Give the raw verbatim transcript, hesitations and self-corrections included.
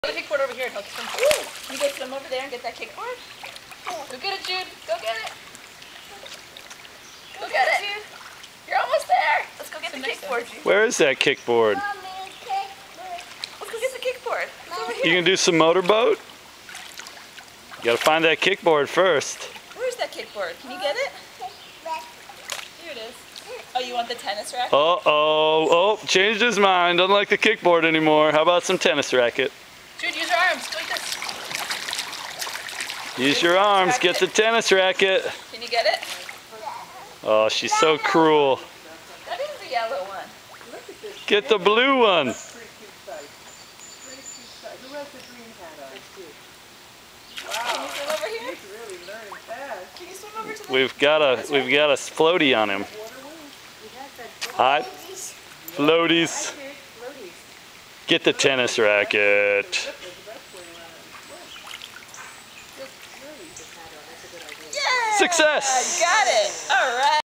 The kickboard over here. He'll swim. Ooh! Can you go swim over there and get that kickboard? Go get it, Jude. Go get it. Go get it, Jude. You're almost there. Let's go get the kickboard, Jude. Where is that kickboard? Let's go get the kickboard. It's over here. You gonna do some motorboat? You gotta find that kickboard first. Where's that kickboard? Can you get it? Here it is. Oh, you want the tennis racket? Uh oh, oh, changed his mind. Doesn't like the kickboard anymore. How about some tennis racket? Jude, use your arms. Go like this. Use your arms. Get the tennis racket. Can you get it? Oh, she's so cruel. That is the yellow one. Get the blue one. Pretty cute size. Pretty cute size. Who has the green hat on? That's cute. Can you swim over here? He's really learning fast. Can you swim over to the... We've got a we've got a floaty on him. Hi, floaties. Get the tennis racket. Yeah! Success! Got it! All right.